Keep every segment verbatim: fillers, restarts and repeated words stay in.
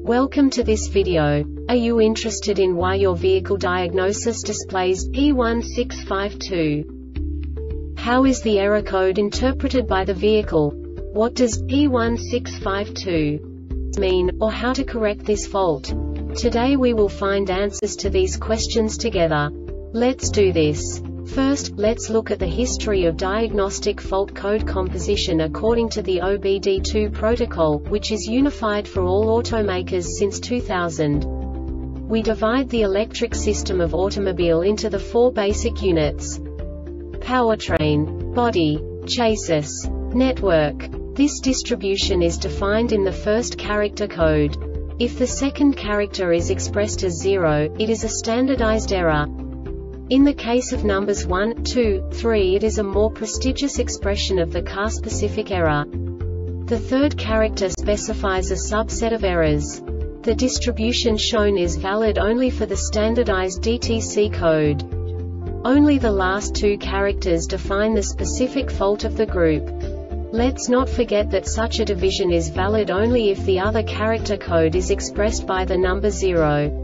Welcome to this video. Are you interested in why your vehicle diagnosis displays P one six five two? How is the error code interpreted by the vehicle? What does P one six five two mean, or how to correct this fault? Today we will find answers to these questions together. Let's do this. First, let's look at the history of diagnostic fault code composition according to the O B D two protocol, which is unified for all automakers since two thousand. We divide the electric system of automobile into the four basic units: powertrain, body, chassis, network. This distribution is defined in the first character code. If the second character is expressed as zero, it is a standardized error. In the case of numbers one, two, three, it is a more prestigious expression of the car-specific error. The third character specifies a subset of errors. The distribution shown is valid only for the standardized D T C code. Only the last two characters define the specific fault of the group. Let's not forget that such a division is valid only if the other character code is expressed by the number zero.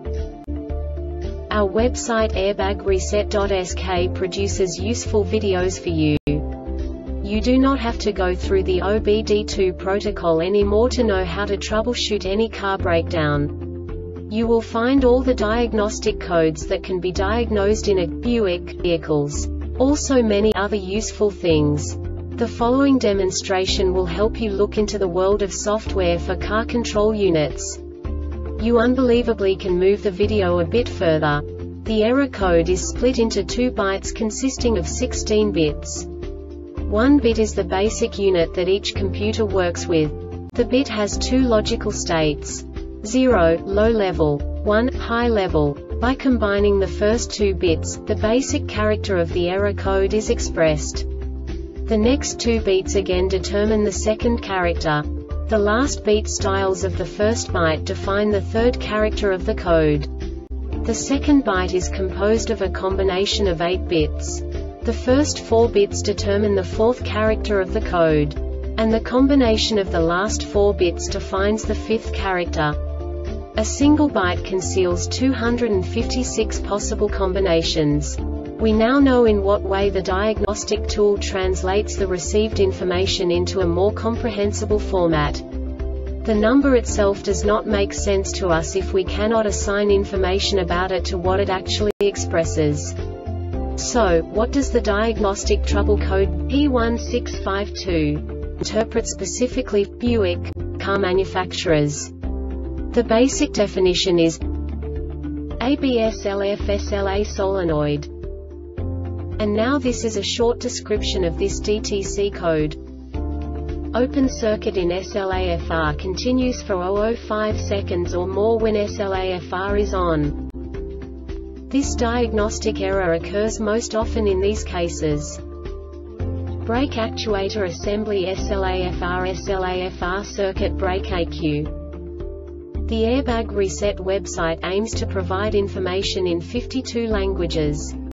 Our website airbag reset dot S K produces useful videos for you. You do not have to go through the O B D two protocol anymore to know how to troubleshoot any car breakdown. You will find all the diagnostic codes that can be diagnosed in a Buick vehicles. Also many other useful things. The following demonstration will help you look into the world of software for car control units. You unbelievably can move the video a bit further. The error code is split into two bytes consisting of sixteen bits. One bit is the basic unit that each computer works with. The bit has two logical states: zero, low level, one, high level. By combining the first two bits, the basic character of the error code is expressed. The next two beats again determine the second character. The last beat styles of the first byte define the third character of the code. The second byte is composed of a combination of eight bits. The first four bits determine the fourth character of the code. And the combination of the last four bits defines the fifth character. A single byte conceals two hundred fifty-six possible combinations. We now know in what way the diagnostic tool translates the received information into a more comprehensible format. The number itself does not make sense to us if we cannot assign information about it to what it actually expresses. So, what does the diagnostic trouble code P one six five two interpret specifically for Buick car manufacturers? The basic definition is A B S L F S L A solenoid. And now this is a short description of this D T C code. Open circuit in S L A F R continues for zero point zero five seconds or more when S L A F R is on. This diagnostic error occurs most often in these cases: brake actuator assembly S L A F R S L A F R circuit brake A Q. The Airbag Reset website aims to provide information in fifty-two languages.